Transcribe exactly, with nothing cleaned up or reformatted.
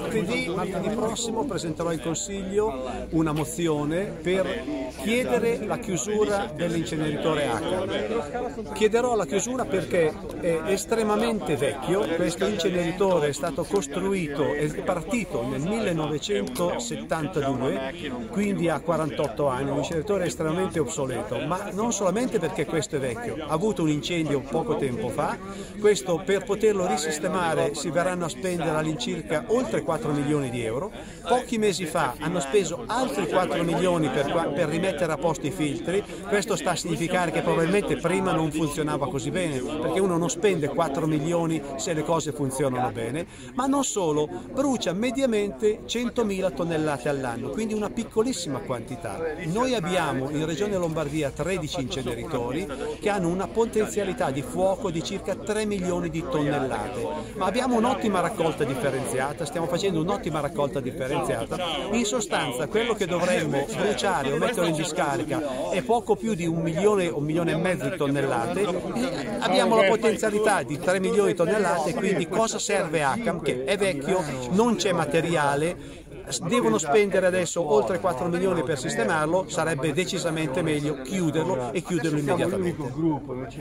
Martedì, martedì prossimo presenterò in Consiglio una mozione per chiedere la chiusura dell'inceneritore ACAM. Chiederò la chiusura perché è estremamente vecchio. Questo inceneritore è stato costruito, è partito nel millenovecentosettantadue, quindi ha quarantotto anni, un inceneritore estremamente obsoleto, ma non solamente perché questo è vecchio, ha avuto un incendio poco tempo fa. Questo, per poterlo risistemare, si verranno a spendere all'incirca oltre quattro milioni di euro. Pochi mesi fa hanno speso altri quattro milioni per, per rimettere a posto i filtri. Questo sta a significare che probabilmente prima non funzionava così bene, perché uno non spende quattro milioni se le cose funzionano bene. Ma non solo, brucia mediamente centomila tonnellate all'anno, quindi una piccolissima quantità. Noi abbiamo in Regione Lombardia tredici inceneritori che hanno una potenzialità di fuoco di circa tre milioni di tonnellate, ma abbiamo un'ottima raccolta differenziata, stiamo facendo un'ottima raccolta differenziata. In sostanza quello che dovremmo bruciare o mettere in discarica è poco più di un milione, un milione e mezzo di tonnellate, e abbiamo la potenzialità di tre milioni di tonnellate. Quindi cosa serve ACAM? Che è vecchio, non c'è materiale, devono spendere adesso oltre quattro milioni per sistemarlo. Sarebbe decisamente meglio chiuderlo e chiuderlo immediatamente.